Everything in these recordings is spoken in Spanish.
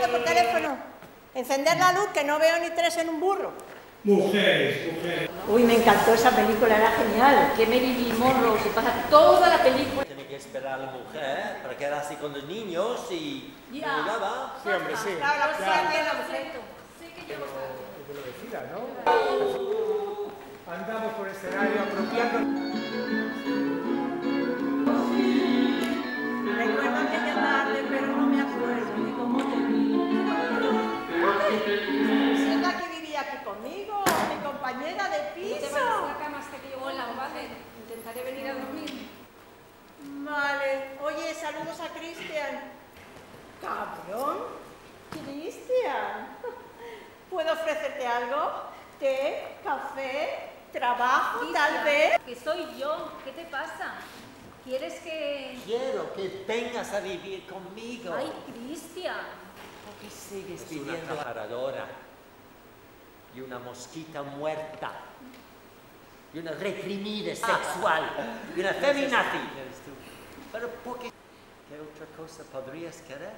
pedido por teléfono. Encender la luz, que no veo ni tres en un burro. Mujeres, mujeres. Uy, me encantó esa película, era genial. Que Marilyn Monroe se pasa toda la película. Tiene que esperar a la mujer para quedarse con los niños y... Ya. nada. Sí, hombre, sí. Claro, la mujer Ya. tiene la mujer. Sé que llevo Que lo decida, ¿no? Andamos por el escenario apropiando. Recuerdo aquella tarde, pero no me acuerdo ni cómo te vi. Si es la que vivía aquí conmigo, mi compañera de ¿Te vas piso. a la cama hasta que yo vuelva, vale? Intentaré venir a dormir. Vale. Oye, saludos a Cristian. Cabrón. Cristian. ¿Puedo ofrecerte algo? ¿Té? ¿Café? ¿Trabajo? Tal vez. Que soy yo. ¿Qué te pasa? ¿Quieres que...? Quiero que vengas a vivir conmigo. Ay, Cristian. ¿Por qué sigues viviendo una paradora? Y una mosquita muerta. Y una reprimida sexual. Y una feminazi. Pero ¿por qué? ¿Qué otra cosa podrías querer?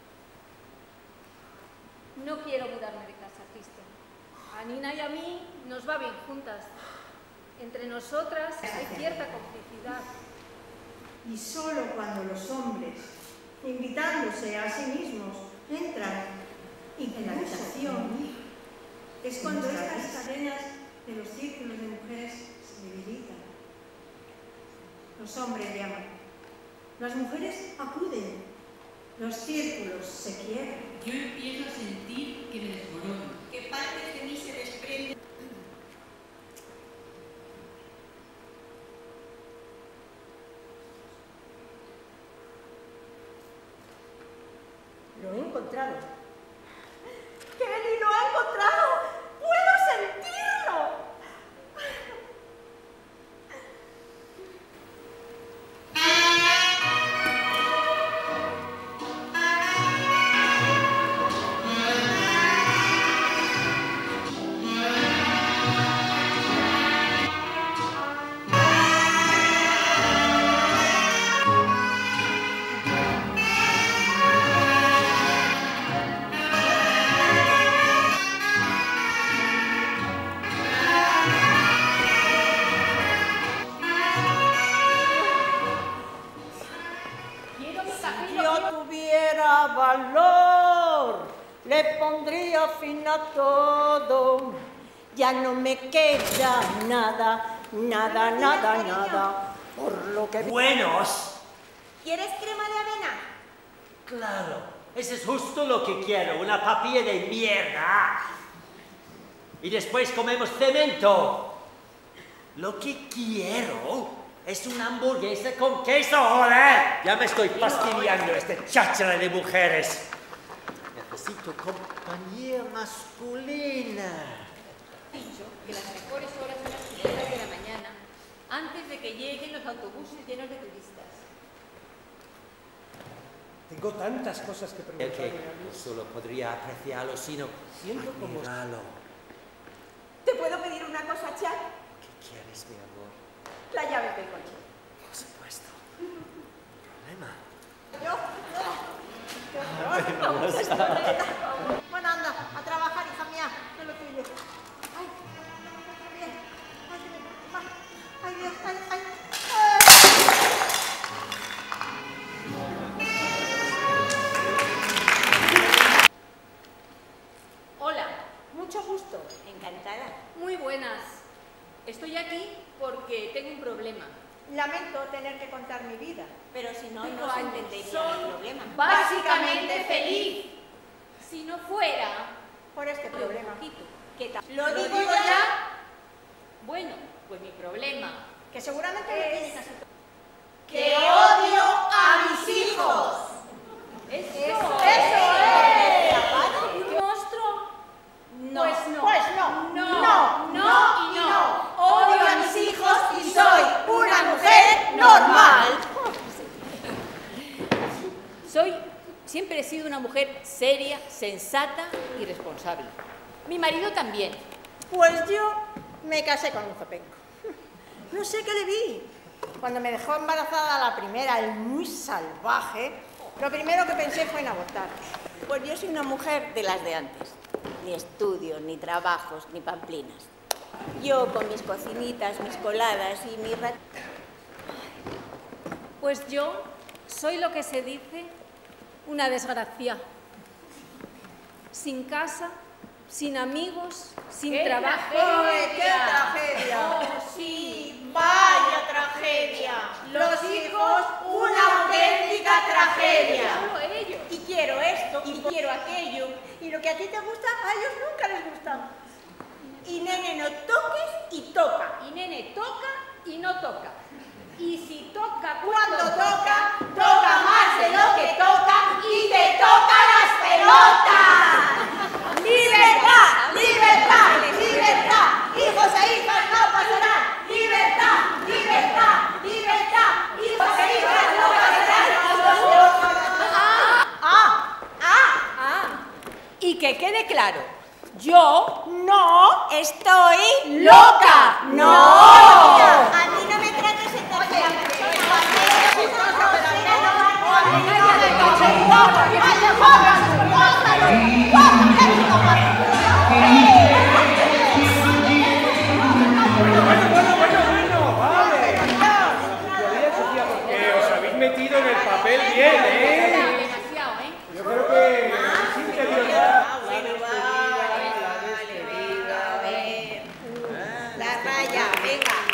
No quiero mudarme de casa, Cristian. A Nina y a mí nos va bien juntas. Entre nosotras hay cierta complicidad. Y solo cuando los hombres, invitándose a sí mismos, entran en la habitación, es cuando estas cadenas de los círculos de mujeres se debilitan. Los hombres llaman, las mujeres acuden, los círculos se quiebran. Yo empiezo a sentir que me desmorono. Que partes de mí se desprenden. Lo he encontrado. ¡Kelly, lo ha encontrado! ¡Puedo sentirlo! Quiero mi café. Si yo tuviera valor, le pondría fin a todo. Ya no me queda nada, nada, nada, nada. Por lo que... ¡Buenos! ¿Quieres crema de avena? Claro, eso es justo lo que quiero, una papilla de mierda. Y después comemos cemento. Lo que quiero es una hamburguesa con queso, joder. Ya me estoy fastidiando este cháchara de mujeres. Necesito compañía masculina. He dicho que las mejores horas son las primeras de la mañana, antes de que lleguen los autobuses llenos de turistas. Tengo tantas cosas que El preguntarle que a no Luis. solo podría apreciarlo, sino Siento como- admirarlo. ¿Te puedo pedir una cosa, Chuck? ¿Qué quieres, mi amor? La llave del coche. Por supuesto. ¿Problema? Yo. ¡Qué horror! ¿Cómo se estorreta? Bueno, anda, a trabajar, hija mía. No lo tuyo. ¡Ay! Bien. ¡Ay, bien! ¡Ay, bien! ¡Ay, ay! Hola, Mucho gusto. Encantada. muy buenas. Estoy aquí porque tengo un problema. Lamento tener que contar mi vida, pero si no, Tengo no se años. entendería Soy el problema. básicamente feliz. Si no fuera Por este por problema. un poquito. ¿Qué tal? ¿Lo digo ya? Bueno, pues mi problema Que seguramente lo tienes así. que odio a mis hijos. Eso es. ¿Qué monstruo? No. Pues no. Pues no. No, no y no. Odio a mis hijos y soy una mujer normal. Siempre he sido una mujer seria, sensata y responsable. Mi marido también. Pues yo me casé con un zopenco. No sé qué le vi. Cuando me dejó embarazada la primera, el muy salvaje, lo primero que pensé fue en abortar. Pues yo soy una mujer de las de antes. Ni estudios, ni trabajos, ni pamplinas. Yo con mis cocinitas, mis coladas y mi... Pues yo soy lo que se dice una desgracia. Sin casa, sin amigos, sin trabajo. ¡Ay, qué tragedia! ¡Oh, sí! ¡Vaya tragedia! Los hijos, una auténtica tragedia. Solo ellos. Y quiero esto, y quiero aquello. Y lo que a ti te gusta, a ellos nunca les gusta. Y nene, no toques y toca. Y nene toca y no toca. Y si toca Cuando toca, toca más de lo que toca y te toca las pelotas. ¡Libertad! ¡Libertad! ¡Libertad! Hijos e hijas no pasarán. ¡Libertad! ¡Libertad! ¡Libertad! Hijos e hijas no pasarán. Y que quede claro, yo no estoy loca. ¡No! A mí no me trates en tercera Bueno, vale. Que os habéis metido en el papel bien, ¿eh? Demasiado, ¿eh? Yo creo que sí que dio ya. La raya, venga.